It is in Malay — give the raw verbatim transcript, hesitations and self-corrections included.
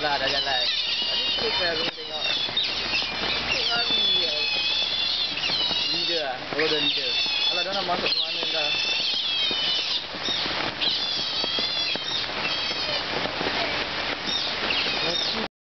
lah dah jalan. Tadi trip lah aku tengok. Trip lari lah. Leader lah. Oh dah leader. Alah dah nak masuk ke mana dah.